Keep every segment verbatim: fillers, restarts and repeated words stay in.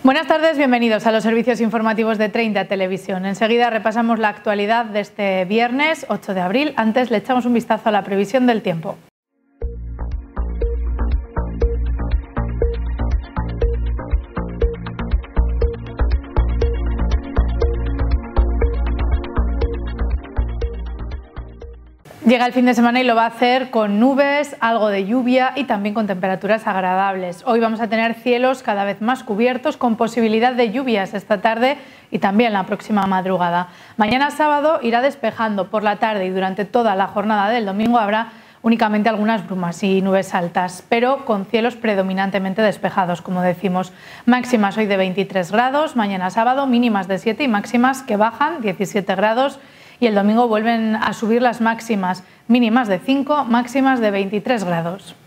Buenas tardes, bienvenidos a los servicios informativos de treinta Televisión. Enseguida repasamos la actualidad de este viernes ocho de abril. Antes le echamos un vistazo a la previsión del tiempo. Llega el fin de semana y lo va a hacer con nubes, algo de lluvia y también con temperaturas agradables. Hoy vamos a tener cielos cada vez más cubiertos con posibilidad de lluvias esta tarde y también la próxima madrugada. Mañana sábado irá despejando por la tarde y durante toda la jornada del domingo habrá únicamente algunas brumas y nubes altas, pero con cielos predominantemente despejados, como decimos. Máximas hoy de veintitrés grados, mañana sábado mínimas de siete y máximas que bajan diecisiete grados. Y el domingo vuelven a subir las máximas, mínimas de cinco, máximas de veintitrés grados.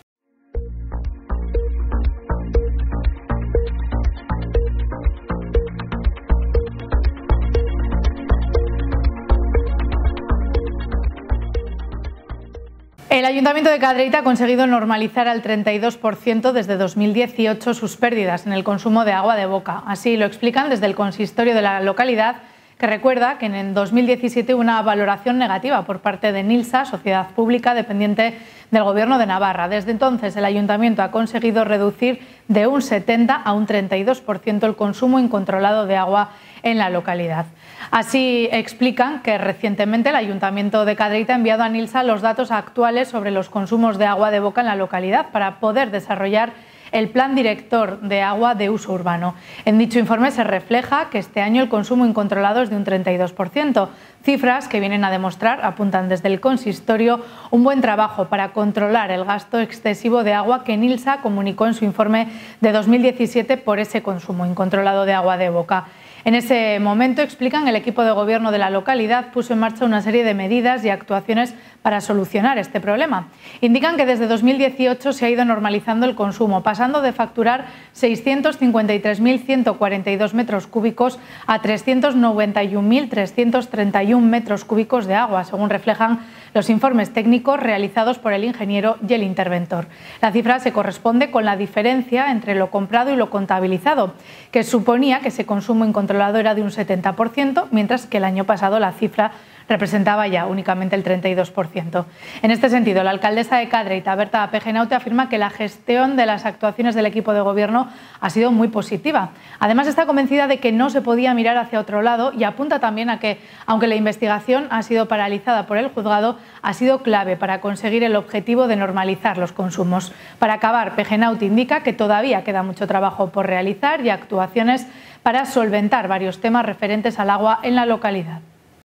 El Ayuntamiento de Cadreita ha conseguido normalizar al treinta y dos por ciento desde dos mil dieciocho sus pérdidas en el consumo de agua de boca. Así lo explican desde el consistorio de la localidad, que recuerda que en dos mil diecisiete hubo una valoración negativa por parte de Nilsa, sociedad pública dependiente del Gobierno de Navarra. Desde entonces el Ayuntamiento ha conseguido reducir de un setenta a un treinta y dos por ciento el consumo incontrolado de agua en la localidad. Así explican que recientemente el Ayuntamiento de Cadreita ha enviado a Nilsa los datos actuales sobre los consumos de agua de boca en la localidad para poder desarrollar el Plan Director de Agua de Uso Urbano. En dicho informe se refleja que este año el consumo incontrolado es de un treinta y dos por ciento, cifras que vienen a demostrar, apuntan desde el consistorio, un buen trabajo para controlar el gasto excesivo de agua que Nilsa comunicó en su informe de dos mil diecisiete por ese consumo incontrolado de agua de boca. En ese momento, explican, el equipo de gobierno de la localidad puso en marcha una serie de medidas y actuaciones para solucionar este problema. Indican que desde dos mil dieciocho se ha ido normalizando el consumo, pasando de facturar seiscientos cincuenta y tres mil ciento cuarenta y dos metros cúbicos a trescientos noventa y un mil trescientos treinta y un metros cúbicos de agua, según reflejan los informes técnicos realizados por el ingeniero y el interventor. La cifra se corresponde con la diferencia entre lo comprado y lo contabilizado, que suponía que ese consumo incontrolado era de un setenta por ciento, mientras que el año pasado la cifra representaba ya únicamente el treinta y dos por ciento. En este sentido, la alcaldesa de Cadreita, Berta Pejenaute, afirma que la gestión de las actuaciones del equipo de gobierno ha sido muy positiva. Además, está convencida de que no se podía mirar hacia otro lado y apunta también a que, aunque la investigación ha sido paralizada por el juzgado, ha sido clave para conseguir el objetivo de normalizar los consumos. Para acabar, Pejenaute indica que todavía queda mucho trabajo por realizar y actuaciones para solventar varios temas referentes al agua en la localidad.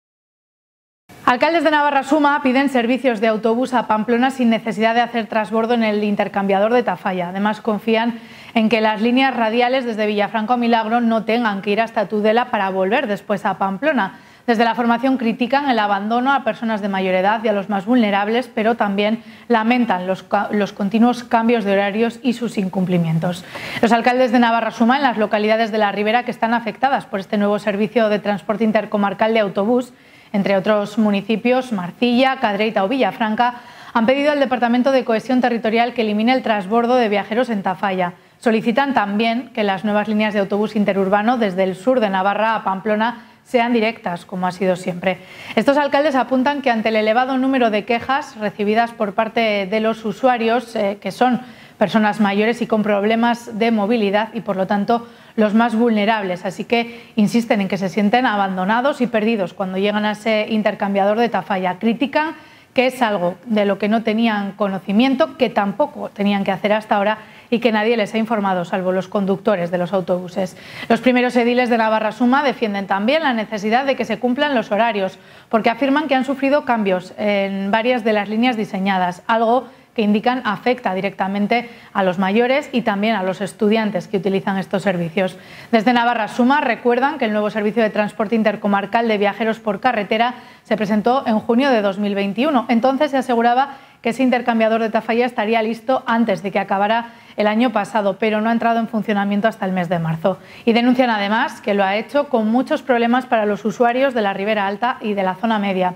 Alcaldes de Navarra-Suma piden servicios de autobús a Pamplona sin necesidad de hacer transbordo en el intercambiador de Tafalla. Además, confían en que las líneas radiales desde Villafranca a Milagro no tengan que ir hasta Tudela para volver después a Pamplona. Desde la formación critican el abandono a personas de mayor edad y a los más vulnerables, pero también lamentan los, los continuos cambios de horarios y sus incumplimientos. Los alcaldes de Navarra-Suma en las localidades de la Ribera que están afectadas por este nuevo servicio de transporte intercomarcal de autobús, entre otros municipios, Marcilla, Cadreita o Villafranca, han pedido al Departamento de Cohesión Territorial que elimine el transbordo de viajeros en Tafalla. Solicitan también que las nuevas líneas de autobús interurbano desde el sur de Navarra a Pamplona sean directas, como ha sido siempre. Estos alcaldes apuntan que ante el elevado número de quejas recibidas por parte de los usuarios, eh, que son personas mayores y con problemas de movilidad y, por lo tanto, los más vulnerables, así que insisten en que se sienten abandonados y perdidos cuando llegan a ese intercambiador de Tafalla. Critican que es algo de lo que no tenían conocimiento, que tampoco tenían que hacer hasta ahora y que nadie les ha informado, salvo los conductores de los autobuses. Los primeros ediles de Navarra-Suma defienden también la necesidad de que se cumplan los horarios, porque afirman que han sufrido cambios en varias de las líneas diseñadas, algo que indican afecta directamente a los mayores y también a los estudiantes que utilizan estos servicios. Desde Navarra-Suma recuerdan que el nuevo servicio de transporte intercomarcal de viajeros por carretera se presentó en junio de dos mil veintiuno. Entonces se aseguraba que ese intercambiador de Tafalla estaría listo antes de que acabara el año pasado, pero no ha entrado en funcionamiento hasta el mes de marzo. Y denuncian además que lo ha hecho con muchos problemas para los usuarios de la Ribera Alta y de la zona media.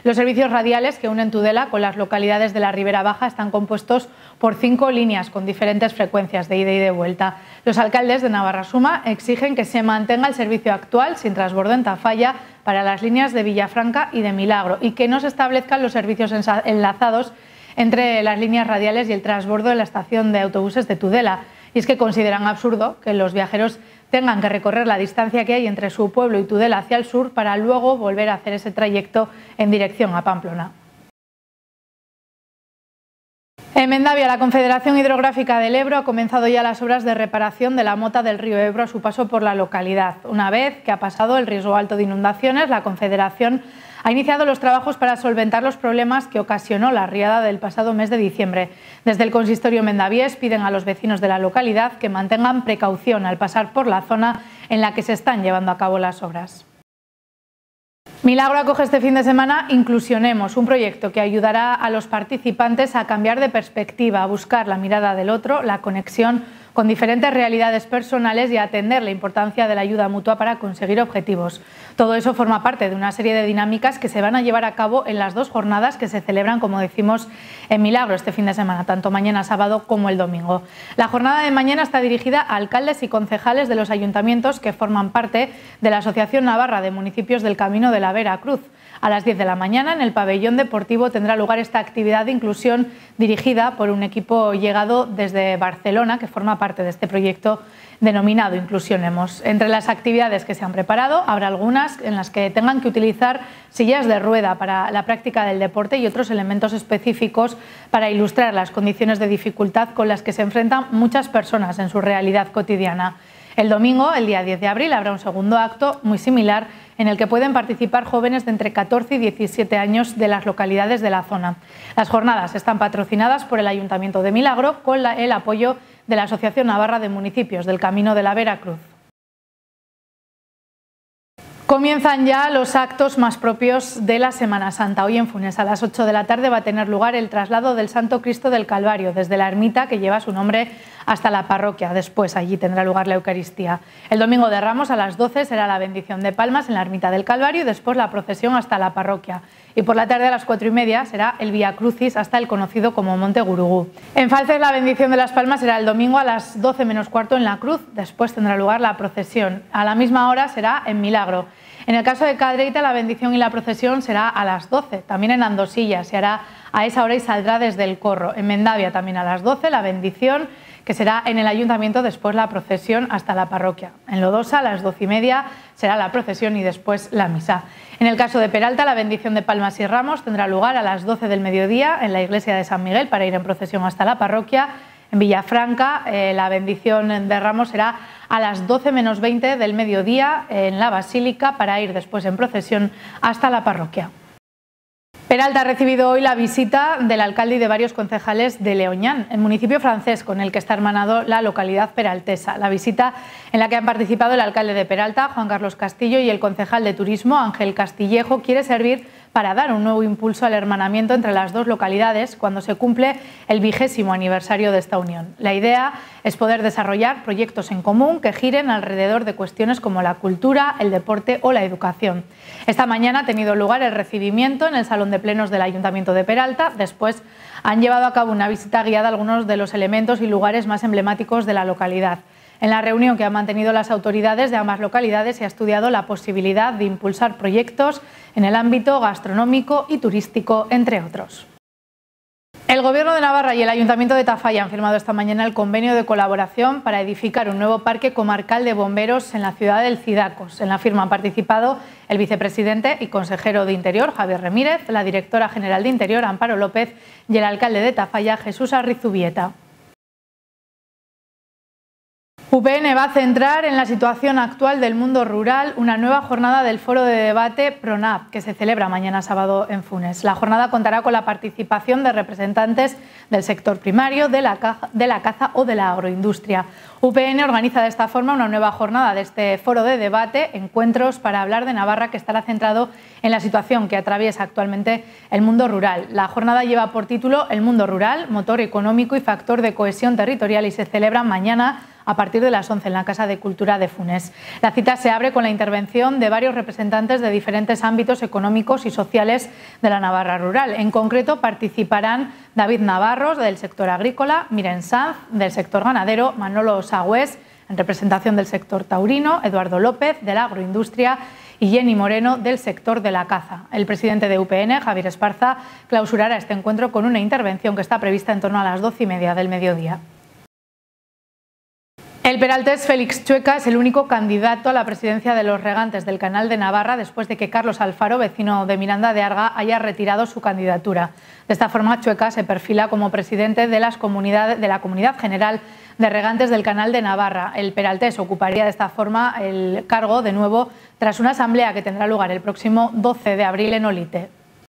Los servicios radiales que unen Tudela con las localidades de la Ribera Baja están compuestos por cinco líneas con diferentes frecuencias de ida y de vuelta. Los alcaldes de Navarra-Suma exigen que se mantenga el servicio actual sin transbordo en Tafalla para las líneas de Villafranca y de Milagro y que no se establezcan los servicios enlazados entre las líneas radiales y el transbordo de la estación de autobuses de Tudela. Y es que consideran absurdo que los viajeros tengan que recorrer la distancia que hay entre su pueblo y Tudela hacia el sur para luego volver a hacer ese trayecto en dirección a Pamplona. En Mendavia, la Confederación Hidrográfica del Ebro ha comenzado ya las obras de reparación de la mota del río Ebro a su paso por la localidad. Una vez que ha pasado el riesgo alto de inundaciones, la Confederación ha iniciado los trabajos para solventar los problemas que ocasionó la riada del pasado mes de diciembre. Desde el consistorio mendaviés piden a los vecinos de la localidad que mantengan precaución al pasar por la zona en la que se están llevando a cabo las obras. Milagro acoge este fin de semana Inclusionemos, un proyecto que ayudará a los participantes a cambiar de perspectiva, a buscar la mirada del otro, la conexión con diferentes realidades personales y a atender la importancia de la ayuda mutua para conseguir objetivos. Todo eso forma parte de una serie de dinámicas que se van a llevar a cabo en las dos jornadas que se celebran, como decimos, en Milagro este fin de semana, tanto mañana sábado como el domingo. La jornada de mañana está dirigida a alcaldes y concejales de los ayuntamientos que forman parte de la Asociación Navarra de Municipios del Camino de la Vera Cruz. A las diez de la mañana en el pabellón deportivo tendrá lugar esta actividad de inclusión dirigida por un equipo llegado desde Barcelona que forma parte de este proyecto denominado Inclusionemos. Entre las actividades que se han preparado habrá algunas en las que tengan que utilizar sillas de rueda para la práctica del deporte y otros elementos específicos para ilustrar las condiciones de dificultad con las que se enfrentan muchas personas en su realidad cotidiana. El domingo, el día diez de abril, habrá un segundo acto muy similar en el que pueden participar jóvenes de entre catorce y diecisiete años de las localidades de la zona. Las jornadas están patrocinadas por el Ayuntamiento de Milagro con la, el apoyo de la Asociación Navarra de Municipios del Camino de la Vera Cruz. Comienzan ya los actos más propios de la Semana Santa. Hoy en Funes a las ocho de la tarde va a tener lugar el traslado del Santo Cristo del Calvario desde la ermita que lleva su nombre hasta la parroquia. Después allí tendrá lugar la Eucaristía. El domingo de Ramos a las doce será la bendición de palmas en la ermita del Calvario y después la procesión hasta la parroquia. Y por la tarde a las cuatro y media será el Vía Crucis hasta el conocido como Monte Gurugú. En Falces la bendición de las palmas será el domingo a las doce menos cuarto en la Cruz. Después tendrá lugar la procesión. A la misma hora será en Milagro. En el caso de Cadreita, la bendición y la procesión será a las doce, también en Andosilla, se hará a esa hora y saldrá desde el Corro. En Mendavia también a las doce, la bendición, que será en el ayuntamiento, después la procesión hasta la parroquia. En Lodosa, a las doce y media, será la procesión y después la misa. En el caso de Peralta, la bendición de palmas y ramos tendrá lugar a las doce del mediodía en la iglesia de San Miguel para ir en procesión hasta la parroquia. En Villafranca, eh, la bendición de ramos será a las doce menos veinte del mediodía en la Basílica para ir después en procesión hasta la parroquia. Peralta ha recibido hoy la visita del alcalde y de varios concejales de Leoñán, el municipio francés con el que está hermanado la localidad peraltesa. La visita en la que han participado el alcalde de Peralta, Juan Carlos Castillo, y el concejal de turismo, Ángel Castillejo, quiere servir para dar un nuevo impulso al hermanamiento entre las dos localidades cuando se cumple el vigésimo aniversario de esta unión. La idea es poder desarrollar proyectos en común que giren alrededor de cuestiones como la cultura, el deporte o la educación. Esta mañana ha tenido lugar el recibimiento en el Salón de Plenos del Ayuntamiento de Peralta. Después han llevado a cabo una visita guiada a algunos de los elementos y lugares más emblemáticos de la localidad. En la reunión que han mantenido las autoridades de ambas localidades se ha estudiado la posibilidad de impulsar proyectos en el ámbito gastronómico y turístico, entre otros. El Gobierno de Navarra y el Ayuntamiento de Tafalla han firmado esta mañana el convenio de colaboración para edificar un nuevo parque comarcal de bomberos en la ciudad del Cidacos. En la firma han participado el vicepresidente y consejero de Interior, Javier Remírez, la directora general de Interior, Amparo López, y el alcalde de Tafalla, Jesús Arrizubieta. U P N va a centrar en la situación actual del mundo rural una nueva jornada del foro de debate PRONAV, que se celebra mañana sábado en Funes. La jornada contará con la participación de representantes del sector primario, de la, caza, de la caza o de la agroindustria. U P N organiza de esta forma una nueva jornada de este foro de debate, encuentros para hablar de Navarra, que estará centrado en la situación que atraviesa actualmente el mundo rural. La jornada lleva por título El mundo rural, motor económico y factor de cohesión territorial y se celebra mañana a partir de las once en la Casa de Cultura de Funes. La cita se abre con la intervención de varios representantes de diferentes ámbitos económicos y sociales de la Navarra rural. En concreto participarán David Navarros, del sector agrícola, Miren Sanz, del sector ganadero, Manolo Sagüés, en representación del sector taurino, Eduardo López, de la agroindustria, y Jenny Moreno, del sector de la caza. El presidente de U P N, Javier Esparza, clausurará este encuentro con una intervención que está prevista en torno a las doce y media del mediodía. El peraltés Félix Chueca es el único candidato a la presidencia de los regantes del Canal de Navarra después de que Carlos Alfaro, vecino de Miranda de Arga, haya retirado su candidatura. De esta forma, Chueca se perfila como presidente de, las comunidades, de la Comunidad General de Regantes del Canal de Navarra. El peraltés ocuparía de esta forma el cargo de nuevo tras una asamblea que tendrá lugar el próximo doce de abril en Olite.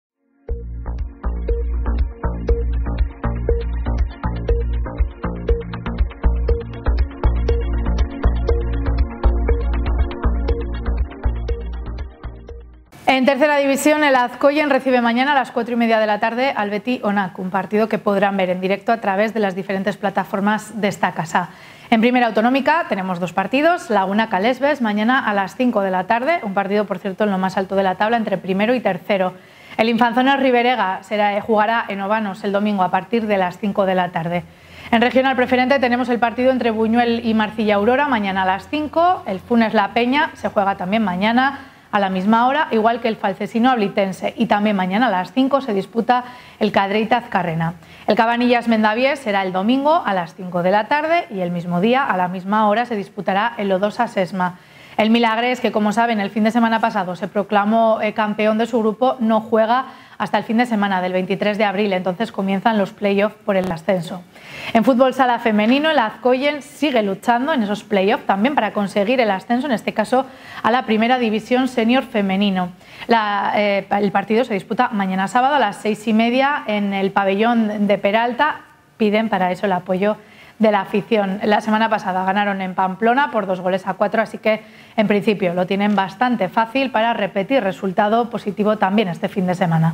En tercera división, el Azcoyen recibe mañana a las cuatro y media de la tarde al Beti Onak, un partido que podrán ver en directo a través de las diferentes plataformas de esta casa. En primera autonómica tenemos dos partidos, Laguna Calesbes mañana a las cinco de la tarde, un partido por cierto en lo más alto de la tabla entre primero y tercero. El Infanzones Riberega será, jugará en Obanos el domingo a partir de las cinco de la tarde. En regional preferente tenemos el partido entre Buñuel y Marcilla Aurora mañana a las cinco, el Funes La Peña se juega también mañana a la misma hora, igual que el Falcesino Ablitense, y también mañana a las cinco se disputa el Cadreita Azcarrena. El Cabanillas Mendavies será el domingo a las cinco de la tarde y el mismo día a la misma hora se disputará el Lodosa Sesma. El Milagres, que como saben el fin de semana pasado se proclamó eh, campeón de su grupo, no juega hasta el fin de semana del veintitrés de abril, entonces comienzan los playoffs por el ascenso. En fútbol sala femenino, el Azcoyen sigue luchando en esos playoffs también para conseguir el ascenso, en este caso a la primera división senior femenino. La, eh, el partido se disputa mañana sábado a las seis y media en el pabellón de Peralta. Piden para eso el apoyo de la afición. La semana pasada ganaron en Pamplona por dos goles a cuatro, así que en principio lo tienen bastante fácil para repetir resultado positivo también este fin de semana.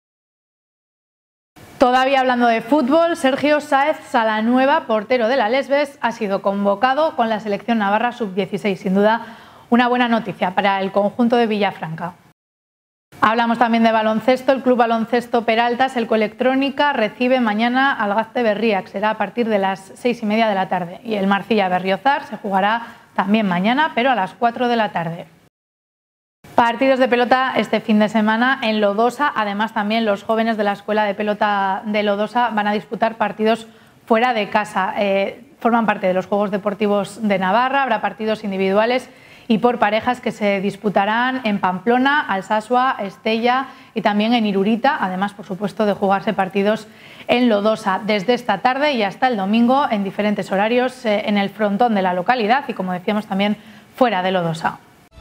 Todavía hablando de fútbol, Sergio Sáez Salanueva, portero de la Lesbes, ha sido convocado con la selección navarra sub dieciséis. Sin duda, una buena noticia para el conjunto de Villafranca. Hablamos también de baloncesto. El Club Baloncesto Peraltas, el Coelectrónica, recibe mañana al Gazte Berriak. Será a partir de las seis y media de la tarde. Y el Marcilla Berriozar se jugará también mañana, pero a las cuatro de la tarde. Partidos de pelota este fin de semana en Lodosa. Además, también los jóvenes de la Escuela de Pelota de Lodosa van a disputar partidos fuera de casa. Eh, forman parte de los Juegos Deportivos de Navarra. Habrá partidos individuales y por parejas que se disputarán en Pamplona, Alsasua, Estella y también en Irurita. Además, por supuesto, de jugarse partidos en Lodosa desde esta tarde y hasta el domingo en diferentes horarios eh, en el frontón de la localidad y, como decíamos, también fuera de Lodosa.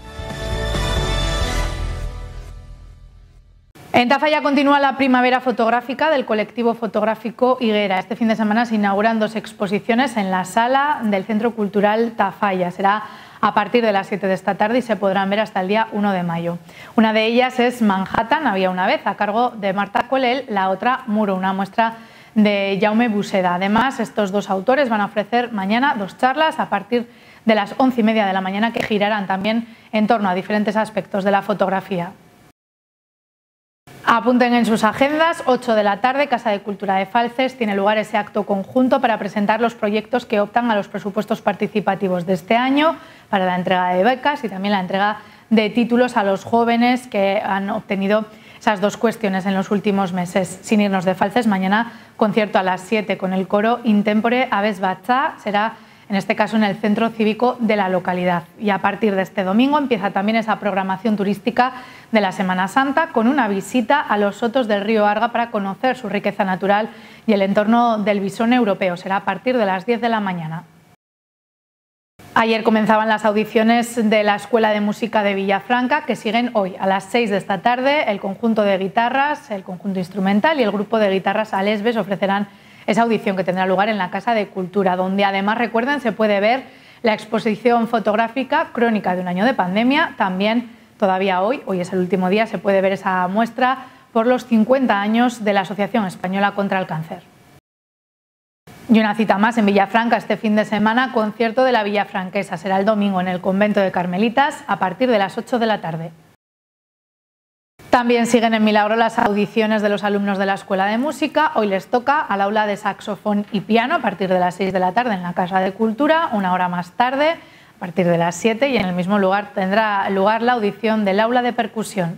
En Tafalla continúa la primavera fotográfica del colectivo fotográfico Higuera. Este fin de semana se inauguran dos exposiciones en la sala del Centro Cultural Tafalla. Será a partir de las siete de esta tarde y se podrán ver hasta el día uno de mayo. Una de ellas es Manhattan, había una vez, a cargo de Marta Colel, la otra Muro, una muestra de Jaume Buseda. Además, estos dos autores van a ofrecer mañana dos charlas a partir de las once y media de la mañana que girarán también en torno a diferentes aspectos de la fotografía. Apunten en sus agendas, ocho de la tarde, Casa de Cultura de Falces, tiene lugar ese acto conjunto para presentar los proyectos que optan a los presupuestos participativos de este año para la entrega de becas y también la entrega de títulos a los jóvenes que han obtenido esas dos cuestiones en los últimos meses. Sin irnos de Falces, mañana concierto a las siete con el coro Intempore Aves Batzá, será en este caso en el centro cívico de la localidad. Y a partir de este domingo empieza también esa programación turística de la Semana Santa con una visita a los sotos del río Arga para conocer su riqueza natural y el entorno del bisón europeo. Será a partir de las diez de la mañana. Ayer comenzaban las audiciones de la Escuela de Música de Villafranca, que siguen hoy a las seis de esta tarde. El conjunto de guitarras, el conjunto instrumental y el grupo de guitarras Alesbes ofrecerán esa audición que tendrá lugar en la Casa de Cultura, donde además, recuerden, se puede ver la exposición fotográfica Crónica de un año de pandemia. También todavía hoy, hoy es el último día, se puede ver esa muestra por los cincuenta años de la Asociación Española contra el Cáncer. Y una cita más en Villafranca este fin de semana, concierto de la Villafranquesa. Será el domingo en el convento de Carmelitas a partir de las ocho de la tarde. También siguen en Milagro las audiciones de los alumnos de la Escuela de Música. Hoy les toca al aula de saxofón y piano a partir de las seis de la tarde en la Casa de Cultura, una hora más tarde, a partir de las siete, y en el mismo lugar tendrá lugar la audición del aula de percusión.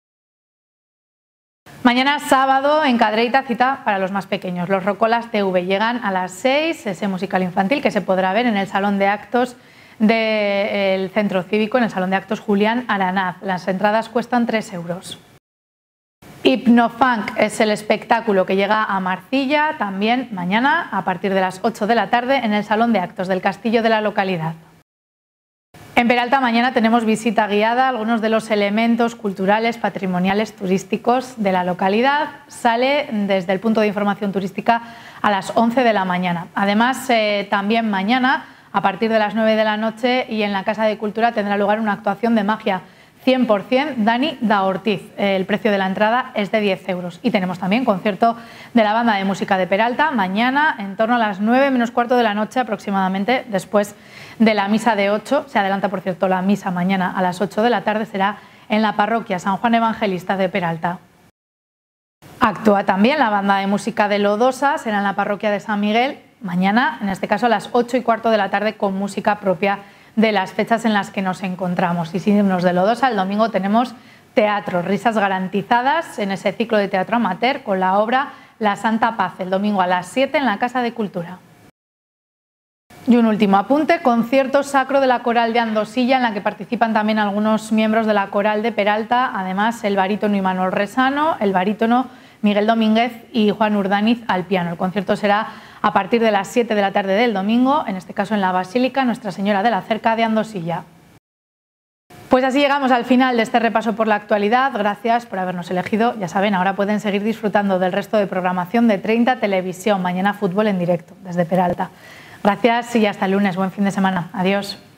Mañana sábado en Cadreita, cita para los más pequeños. Los Rocolas T V llegan a las seis, ese musical infantil que se podrá ver en el Salón de Actos del Centro Cívico, en el Salón de Actos Julián Aranaz. Las entradas cuestan tres euros. Hipnofunk es el espectáculo que llega a Marcilla, también mañana a partir de las ocho de la tarde en el Salón de Actos del Castillo de la localidad. En Peralta mañana tenemos visita guiada a algunos de los elementos culturales, patrimoniales, turísticos de la localidad. Sale desde el punto de información turística a las once de la mañana. Además, eh, también mañana, a partir de las nueve de la noche y en la Casa de Cultura tendrá lugar una actuación de magia cien por cien Dani da Ortiz. El precio de la entrada es de diez euros. Y tenemos también concierto de la Banda de Música de Peralta mañana en torno a las nueve menos cuarto de la noche aproximadamente, después de la misa de ocho. Se adelanta, por cierto, la misa mañana a las ocho de la tarde. Será en la parroquia San Juan Evangelista de Peralta. Actúa también la Banda de Música de Lodosa, será en la parroquia de San Miguel mañana, en este caso a las ocho y cuarto de la tarde, con música propia de las fechas en las que nos encontramos. Y sin irnos de Lodosa, el domingo tenemos teatro, risas garantizadas en ese ciclo de teatro amateur con la obra La Santa Paz, el domingo a las siete en la Casa de Cultura. Y un último apunte, concierto sacro de la Coral de Andosilla, en la que participan también algunos miembros de la Coral de Peralta, además el barítono Imanol Resano, el barítono Miguel Domínguez y Juan Urdaniz al piano. El concierto será a partir de las siete de la tarde del domingo, en este caso en la Basílica Nuestra Señora de la Cerca de Andosilla. Pues así llegamos al final de este repaso por la actualidad. Gracias por habernos elegido. Ya saben, ahora pueden seguir disfrutando del resto de programación de treinta Televisión. Mañana fútbol en directo desde Peralta. Gracias y hasta el lunes. Buen fin de semana. Adiós.